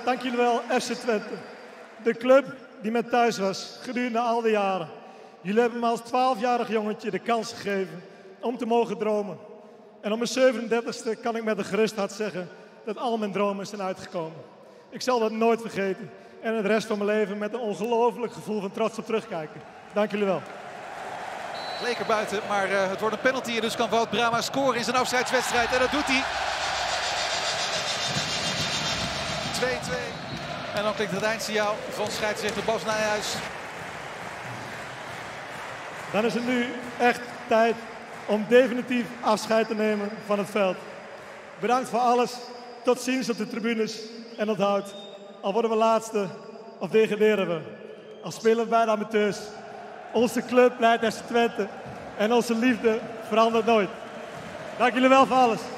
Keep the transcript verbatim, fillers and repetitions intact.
dank jullie wel, F C Twente. De club die mij thuis was gedurende al die jaren. Jullie hebben me als twaalfjarig jongetje de kans gegeven om te mogen dromen. En op mijn zevenendertigste kan ik met een gerust hart zeggen dat al mijn dromen zijn uitgekomen. Ik zal dat nooit vergeten en het rest van mijn leven met een ongelooflijk gevoel van trots op terugkijken. Dank jullie wel. Het leek er buiten, maar uh, het wordt een penalty en dus kan Wout Brama scoren in zijn afscheidswedstrijd. En dat doet hij. twee-twee. En dan klinkt het eindsignaal van scheidsrechter Bas Nijhuis. Dan is het nu echt tijd om definitief afscheid te nemen van het veld. Bedankt voor alles. Tot ziens op de tribunes. En onthoud, al worden we laatste of degraderen we. Al spelen we bij de amateurs. Onze club blijft F C Twente. En onze liefde verandert nooit. Dank jullie wel voor alles.